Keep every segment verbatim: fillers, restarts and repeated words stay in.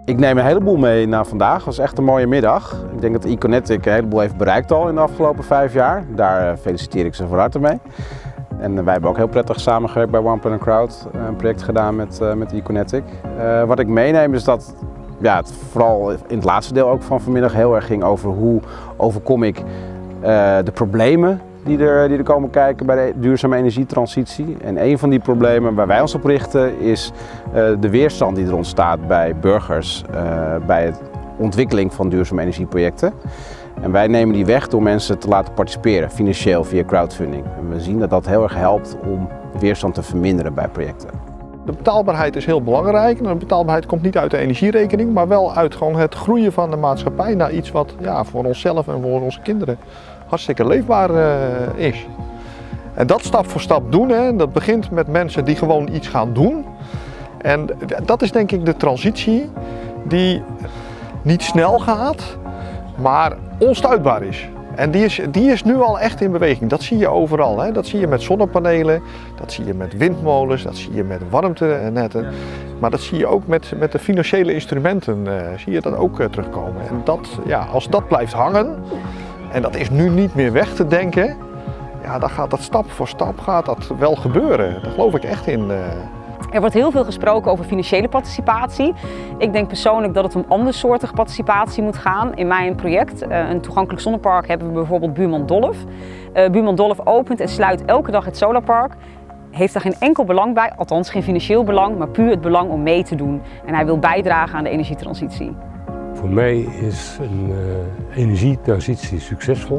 Ik neem een heleboel mee naar vandaag. Het was echt een mooie middag. Ik denk dat Econetic een heleboel heeft bereikt al in de afgelopen vijf jaar. Daar feliciteer ik ze van harte mee. En wij hebben ook heel prettig samengewerkt bij One Planet Crowd, een project gedaan met, uh, met Econetic. Uh, wat ik meeneem is dat ja, het vooral in het laatste deel ook van vanmiddag heel erg ging over hoe overkom ik uh, de problemen die er, die er komen kijken bij de duurzame energietransitie. En een van die problemen waar wij ons op richten is uh, de weerstand die er ontstaat bij burgers uh, bij de ontwikkeling van duurzame energieprojecten. En wij nemen die weg door mensen te laten participeren, financieel via crowdfunding. En we zien dat dat heel erg helpt om de weerstand te verminderen bij projecten. De betaalbaarheid is heel belangrijk. De betaalbaarheid komt niet uit de energierekening, maar wel uit gewoon het groeien van de maatschappij naar iets wat ja, voor onszelf en voor onze kinderen hartstikke leefbaar uh, is. En dat stap voor stap doen, hè, dat begint met mensen die gewoon iets gaan doen. En dat is denk ik de transitie die niet snel gaat, maar onstuitbaar is. En die is, die is nu al echt in beweging. Dat zie je overal. Hè. Dat zie je met zonnepanelen, dat zie je met windmolens, dat zie je met warmtenetten. Maar dat zie je ook met, met de financiële instrumenten, uh, zie je dat ook uh, terugkomen. En dat, ja, als dat blijft hangen, en dat is nu niet meer weg te denken, ja, dan gaat dat stap voor stap gaat dat wel gebeuren. Daar geloof ik echt in. Uh. Er wordt heel veel gesproken over financiële participatie. Ik denk persoonlijk dat het om andersoortige participatie moet gaan. In mijn project, een toegankelijk zonnepark, hebben we bijvoorbeeld Buurman Dolf. Uh, Buurman Dolf opent en sluit elke dag het solarpark. Heeft daar geen enkel belang bij, althans geen financieel belang, maar puur het belang om mee te doen. En hij wil bijdragen aan de energietransitie. Voor mij is een uh, energietransitie succesvol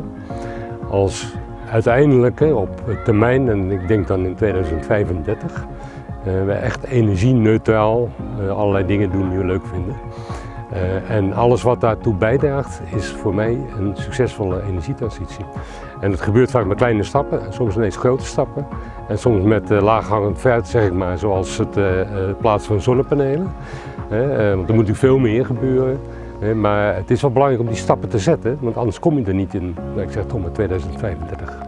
als uiteindelijk op termijn, en ik denk dan in tweeduizend vijfendertig, Uh, we echt energie-neutraal uh, allerlei dingen doen die we leuk vinden. Uh, en alles wat daartoe bijdraagt is voor mij een succesvolle energietransitie. En dat gebeurt vaak met kleine stappen, soms ineens grote stappen. En soms met uh, laaghangend fruit, zeg ik maar, zoals het uh, uh, plaatsen van zonnepanelen. Uh, uh, want er moet natuurlijk veel meer gebeuren. Uh, maar het is wel belangrijk om die stappen te zetten, want anders kom je er niet in, ik zeg toch maar tweeduizend vijfendertig.